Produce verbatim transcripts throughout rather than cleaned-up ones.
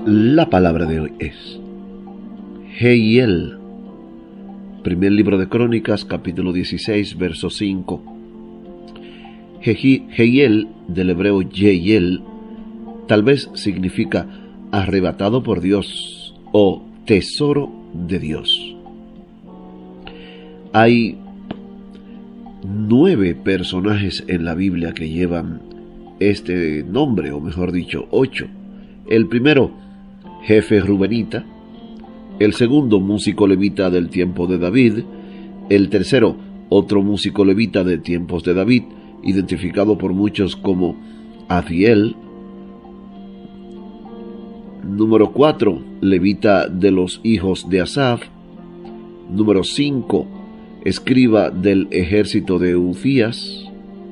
La palabra de hoy es Jehiel. Primer libro de Crónicas, capítulo dieciséis, verso cinco. Jehiel, del hebreo Yehiel, tal vez significa arrebatado por Dios o tesoro de Dios. Hay nueve personajes en la Biblia que llevan este nombre, o mejor dicho, ocho. El primero, jefe rubenita. El segundo, músico levita del tiempo de David. El tercero, otro músico levita de tiempos de David, identificado por muchos como Aziel. Número cuatro, levita de los hijos de Asaf. Número cinco, escriba del ejército de Uzías.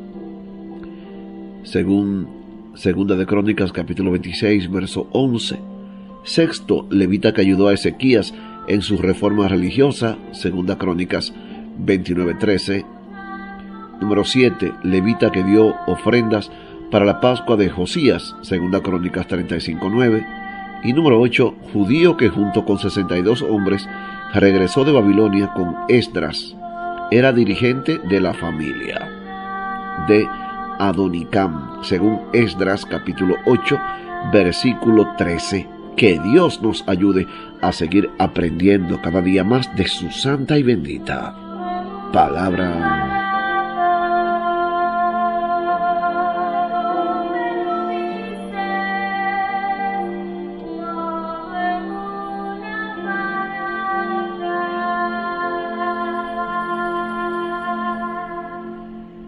Según Segunda de Crónicas, capítulo veintiséis, verso once. Sexto, levita que ayudó a Ezequías en su reforma religiosa. Segunda Crónicas veintinueve, trece. Número siete, levita que dio ofrendas para la Pascua de Josías. Segunda Crónicas treinta y cinco, nueve. Y número ocho, judío que junto con sesenta y dos hombres regresó de Babilonia con Esdras. Era dirigente de la familia de Adonicam, según Esdras capítulo ocho, versículo trece. Que Dios nos ayude a seguir aprendiendo cada día más de su santa y bendita palabra.